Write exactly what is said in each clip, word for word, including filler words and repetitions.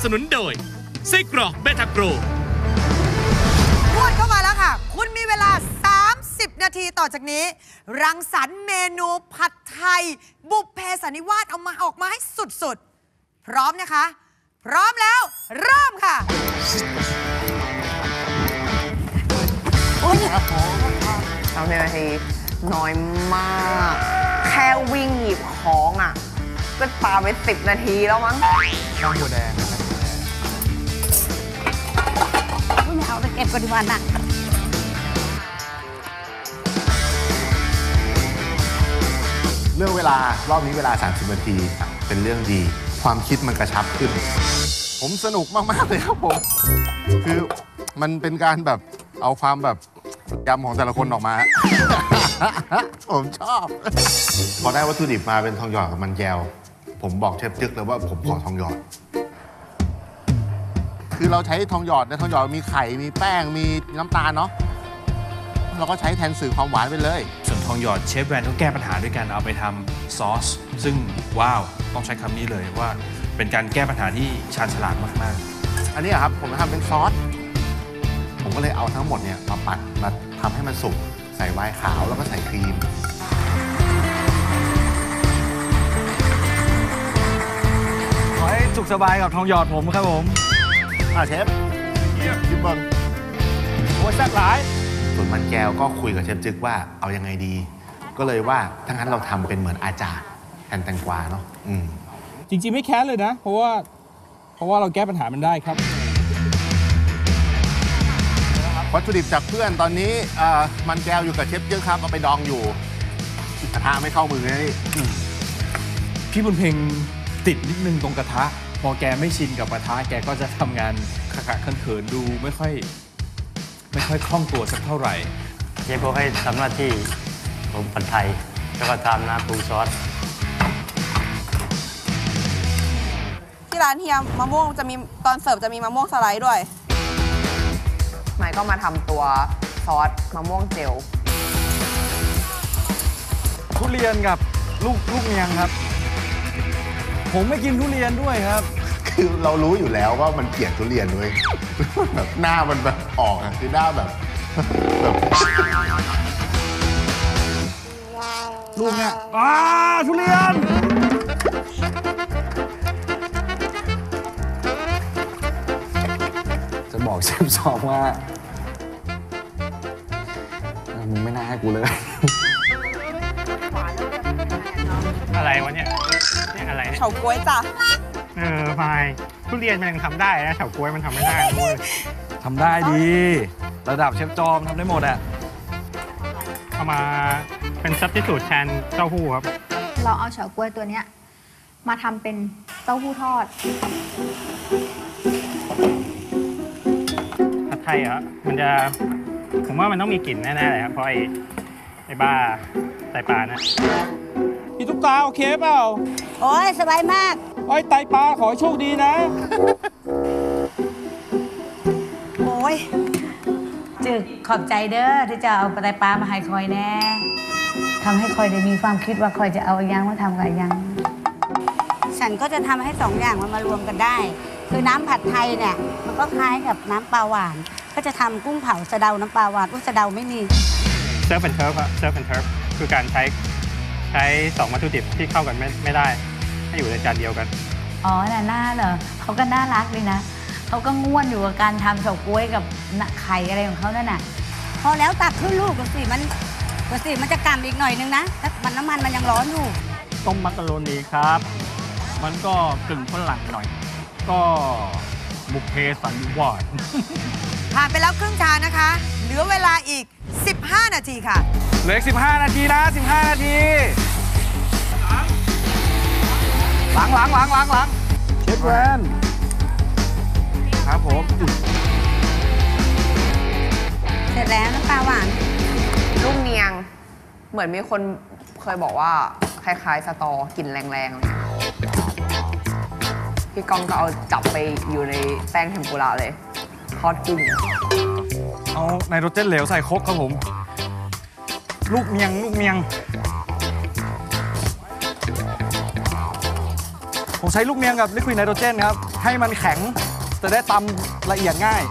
สนุนโดยไส้กรอกเบทาโกรพูดเข้ามาแล้วค่ะคุณมีเวลาสามสิบนาทีต่อจากนี้รังสรรค์เมนูผัดไทยบุพเพสันนิวาสเอามาออกมาให้สุดๆพร้อมนะคะ พร้อมแล้วเริ่มค่ะสามสิบนาทีน้อยมากแค่วิ่งหยิบของอ่ะก็ปาไปสิบนาทีแล้วมั้งข้าวบัวแดงไม่เอาไปเก็บกันดีกว่านะเรื่องเวลารอบนี้เวลาสามสิบนาทีเป็นเรื่องดีความคิดมันกระชับขึ้นผมสนุกมากๆเลยครับผมคือมันเป็นการแบบเอาความแบบยำของแต่ละคนออกมา ผมชอบพอได้วัตถุดิบมาเป็นทองหยอดกับมันแก้วผมบอกเชฟจึ๊กเลยว่าผมขอทองหยอดคือเราใช้ทองหยอดในทองหยอดมีไข่มีแป้งมีน้ำตาลเนาะเราก็ใช้แทนสื่อความหวานไปเลยส่วนทองหยอดเชฟแบรนด์ต้องแก้ปัญหาด้วยการเอาไปทำซอสซึ่งว้าวต้องใช้คำนี้เลยว่าเป็นการแก้ปัญหาที่ชาญฉลาดมากๆอันนี้ครับผมจะทำเป็นซอสผมก็เลยเอาทั้งหมดเนี่ยมาปั่นมาทำให้มันสุกใส่ไวน์ขาวแล้วก็ใส่ครีมขอให้สุขสบายกับทองหยอดผมครับผมอ่าเชฟชิมบอลโอ้ยแซ่บหลายส่วนมันแก้วก็คุยกับเชฟจึ๊กว่าเอายังไงดีก็เลยว่าถ้างั้นเราทำเป็นเหมือนอาจารย์แทนแตงกวาเนาะอืมจริงๆไม่แค้นเลยนะเพราะว่าเพราะว่าเราแก้ปัญหามันได้ครับวัตถุดิบจากเพื่อนตอนนี้มันแก้วอยู่กับเชฟจึ๊กครับเอาไปดองอยู่กระทะไม่เข้ามือนี่พี่บุญเพ็งติดนิดนึงตรงกระทะพอแกไม่ชินกับกระทะแกก็จะทำงานขะขะเขินๆดูไม่ค่อยไม่ค่อยคล่องตัวสักเท่าไหร่เชฟพวกให้ทำหน้าที่ผมผัดไทยแล้วก็ทำน้ำปรุงซอสที่ร้านเฮียมะม่วงจะมีตอนเสิร์ฟจะมีมะม่วงสไลด์ด้วยหมายก็มาทำตัวซอสมะม่วงเจลทุเรียนกับลูกลูกเนียงครับผมไม่กินทุเรียนด้วยครับคือเรารู้อยู่แล้วว่ามันเกลียดทุเรียนด้วยแบบหน้ามันแบบออกอะคือหน้าแบบแบบลูกเนี่ยอ้าทุเรียนจะบอกเชฟสองว่ามึงไม่น่าให้กูเลยอะไรวะเนี่ยเนี่ยอะไรเฉาก๊วยจ้ะเออพายทุเรียนมันยังทำได้นะเฉาก๊วยมันทำไม่ได้เลยทำได้ดีระดับเชฟจอมทำได้หมดอะเอามาเป็นซับสติทูตแทนเต้าหู้ครับเราเอาเฉาก๊วยตัวเนี้ยมาทำเป็นเต้าหู้ทอดผัดไทยเหรอมันจะผมว่ามันต้องมีกลิ่นแน่ๆเลยครับเพราะไอ้ไอ้บ้าไตปลานะพี่ตุ๊กตาโอเคเปล่าโอ้ยสบายมากไอ้ไตปลาขอให้โชคดีนะโอ้ยจึกขอบใจเด้อที่จะเอาไตปลามาให้คอยแน่ทำให้คอยได้มีความคิดว่าคอยจะเอาอย่างมาทำกับอย่างฉันก็จะทำให้สองอย่างมันมารวมกันได้คือน้ำผัดไทยเนี่ยมันก็คล้ายกับน้ำปลาหวานก็จะทำกุ้งเผาสะเดาน้ำปลาหวานอุ้ยสะเดาไม่มีเซิร์ฟแอนด์เทิร์ฟครับเซิร์ฟแอนด์เทิร์ฟคือการใช้ใช้สองวัตถุดิบที่เข้ากันไม่ไม่ได้ให้อยู่ในจานเดียวกันอ๋อน่ะหน้าเหรอเขาก็น่ารักดีนะเขาก็ง่วนอยู่กับการทำเฉาก๊วยกับไข่อะไรของเขานั่นน่ะพอแล้วตักขึ้นลูกก็สิมันก็สิมันจะกำอีกหน่อยนึงนะถ้ามันน้ำมันมันยังร้อนอยู่ต้มมักกะโรนีครับมันก็กึ่งฝรั่งหน่อยก็บุพเพสันนิวาสผ่านไปแล้วครึ่งทางนะคะเหลือเวลาอีกสิบห้านาทีค่ะเหลืออีกสิบห้านาทีนะสิบห้านาทีหลังหลังหลังหลังหลังเชฟแวนครับผมเสร็จแล้วน้ำปลาหวานลูกเนียงเหมือนมีคนเคยบอกว่าคล้ายๆสตอกินแรงๆพี่ก้องก็เอาจับไปอยู่ในแป้งเทมปุระเลยทอดกุ้งเอาไนโตรเจนเหลวใส่ครกครับผมลูกเมียงลูกเมียงผมช้ลูกเนียงกับลิควิดไนโตรเจนครับให้มันแข็งจะได้ตำละเอียดง่าย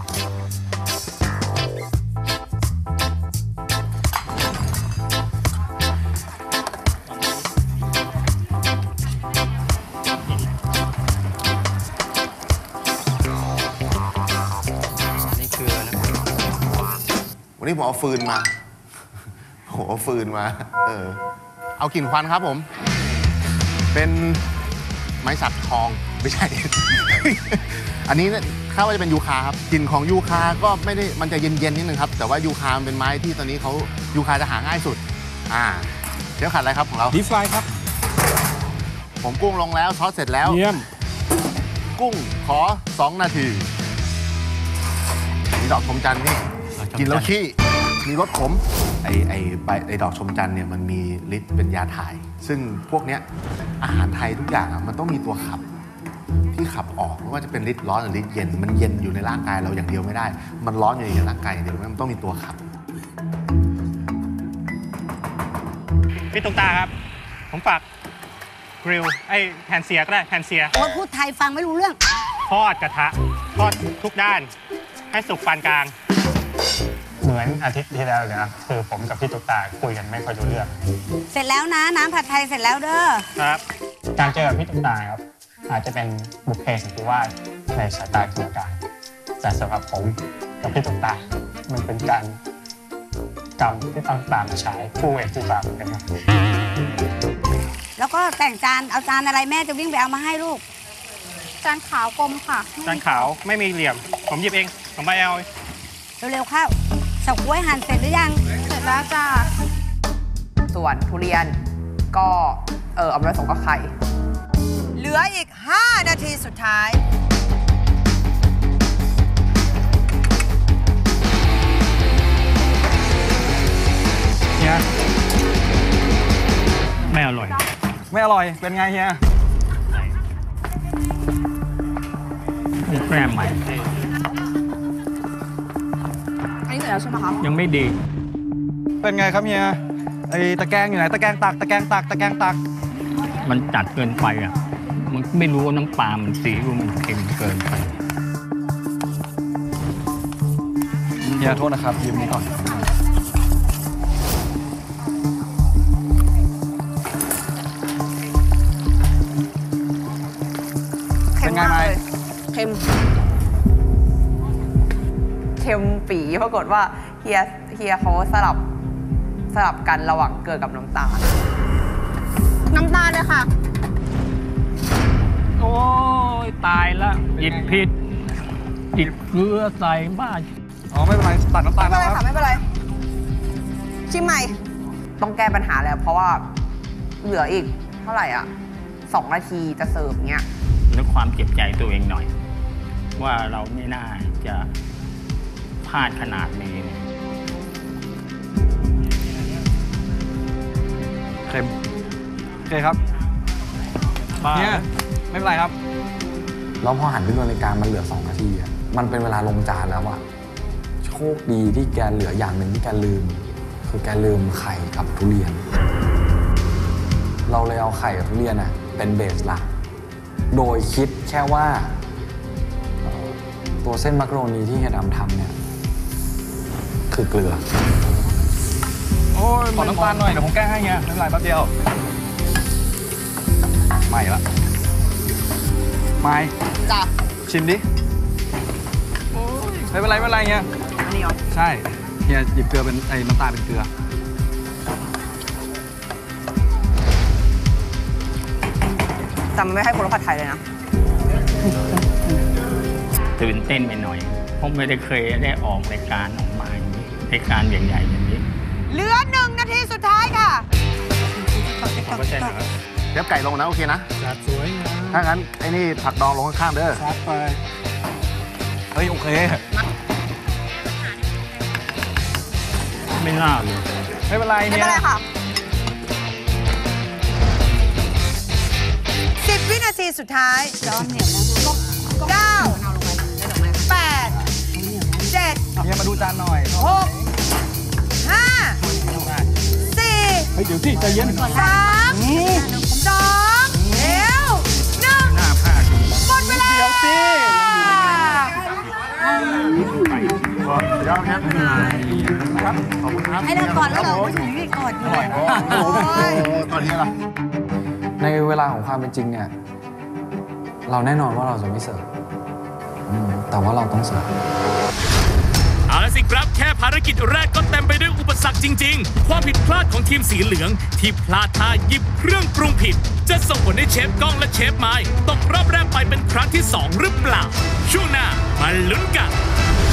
วันนี้ผมเอาฟืนมาผมเอาฟืนมา เออ เอากลิ่นควันครับผม เป็นไม้สักทอง ไม่ใช่ อันนี้คาดว่าจะเป็นยูคาครับ กลิ่นของยูคาก็ไม่ได้ มันจะเย็นๆนิดนึงครับ แต่ว่ายูคาเป็นไม้ที่ตอนนี้เขายูคาจะหาง่ายสุด อ่าเดี๋ยวขัดอะไรครับของเราดีฟรายครับผมกุ้งลงแล้วซอสเสร็จแล้วเยี่ยมกุ้งขอสองนาทีมีดอกชมจันทร์นี่กินแล้วขี้มีรสขมไอไอใบไอดอกชมจันทร์เนี่ยมันมีฤทธิ์เป็นยาถ่าย ซึ่งพวกเนี้ยอาหารไทยทุกอย่างอ่ะมันต้องมีตัวขับที่ขับออกไม่ว่าจะเป็นฤทธิ์ร้อนหรือฤทธิ์เย็นมันเย็นอยู่ในร่างกายเราอย่างเดียวไม่ได้ มันร้อนอยู่ในร่างกายอย่างเดียวมันต้องมีตัวขับพี่ตุ๊กตาครับ ผมฝากกริลไอ้แพนเซียก็ได้แพนเซียโอ้พูดไทยฟังไม่รู้เรื่องทอดกระทะทอดทุกด้าน ให้สุกปานกลาง เหมือนอาทิตย์ที่แล้วเลยนะคือผมกับพี่ตุ๊กตาคุยกันไม่ค่อยรู้เรื่องเสร็จแล้วนะน้ำผัดไทยเสร็จแล้วเด้อครับ การเจอกับพี่ตุ๊กตาครับ อาจจะเป็นบุพเพสันติวาสในสายตากรรมการแต่สำหรับผมกับพี่ตุ๊กตา มันเป็นการกรรมที่ต้องตามมาใช้คู่เอกคู่บาปเหมือนกันครับแล้วก็แต่งจานเอาจานอะไรแม่จะวิ่งไปเอามาให้ลูกจานขาวกลมค่ะจานขาวไม่มีเหลี่ยม ผมหยิบเองผมไปเอาเร็วๆเข้าเฉาก๊วยหั่นเสร็จหรือยังเสร็จแล้วจ้า ส่วนทุเรียนก็เออเอาไปผสมกับไข่เหลืออีก ห้า นาทีสุดท้ายเฮียไม่อร่อยไม่อร่อย เป็นไงเฮียมีแกรมใหม่อันนี้เสร็จแล้วใช่ไหมคะยังไม่ดีเป็นไงครับเฮีย ไอตะแกรงอยู่ไหน ตะแกรงตัก ตะแกรงตัก ตะแกรงตักมันจัดเกินไปอ่ะ มันไม่รู้ว่าน้ำปลา มันสีรู้มันเค็มเกินไปเฮียโทษนะครับยืมนี้ก่อนเค็มมากเป็นไงไหมเลยเค็ม เค็มปีปรากฏว่าเฮียเฮียเขาสลับสลับกันระหว่างเกลือกับน้ำตาล น้ำตาลเลยค่ะโอ้ยตายละหยิบผิดหยิบเกลือใส่บ้าอ๋อ ไม่เป็นไร ตัดน้ำตาลไม่แล้วเป็นไรครัค่ะบไม่เป็นไร ชิมใหม่ ต้องแก้ปัญหาแล้ว เพราะว่าเหลืออีกเท่าไหร่อ่ะสองนาทีจะเสิร์ฟเงี้ยนึกความเจ็บใจตัวเองหน่อย ว่าเราไม่น่าจะพลาดขนาดนี้เนี่ยเค็มโอเคครับเนี่ยไม่เป็นไรครับแล้วพอหันไปดูนาฬิกามันเหลือสองนาทีอะมันเป็นเวลาลงจานแล้วอะโชคดีที่แกเหลืออย่างหนึ่งที่แกลืม คือแกลืมไข่กับทุเรียน เราเลยเอาไข่กับทุเรียนอะเป็นเบสหลัก โดยคิดแค่ว่าเอ่อตัวเส้นมักโรนีที่เฮียดำทำเนี่ยคือเกลือโอ้ยขอน้ำตาลหน่อย เดี๋ยวผมแก้ให้เฮียไม่เป็นไรแป๊บเดียว ไม่ละไม่จ้ะชิมดิไม่เป็นไรไม่เป็นไรเฮียอันนี้เหรอใช่เฮียหยิบเกลือเป็นไอ้น้ำตาลเป็นเกลือจำไม่ให้คนรับผัดไทยเลยนะตื่นเต้นไปหน่อยเพราะไม่ได้เคยได้ออกรายการออกมาอย่างนี้รายการใหญ่ๆอย่างนี้เหลือ หนึ่ง นาทีสุดท้ายค่ะไม่ใช่เหรอเดี๋ยวไก่ลงนะโอเคนะจัดสวยงามถ้างั้นไอ้นี่ผักดองลงข้างๆเด้อซัดไป เฮ้ย โอเคไม่น่าเลยไม่เป็นไรไม่เนี่เป็นไรยค่ะสิบ วินาทีสุดท้ายร้อนเหนียวนะเก้า แปด เจ็ดเฮียมาดูจานหน่อยหก ห้า สี่เฮ้ย เดี๋ยวที่ใจเย็นสาม สอง เร็ว หนึ่งหน้ายอดครับครับขอบคุณครับให้เราก่อนแล้วเราถึงนี่ก่อนอยู่เลยโอ้โหตอนนี้ล่ะในเวลาของความเป็นจริงเนี่ย เราแน่นอนว่าเราจะไม่เสิร์ฟอืมแต่ว่าเราต้องเสิร์ฟเอาละสิครับแค่ภารกิจแรกก็เต็มไปด้วยอุปสรรคจริงๆ ความผิดพลาดของทีมสีเหลืองที่พลาดท่าหยิบเครื่องปรุงผิด จะส่งผลให้เชฟก้องและเชฟไม้ตกรอบแรกไปเป็นครั้งที่สองหรือเปล่าช่วงหน้ามาลุ้นกัน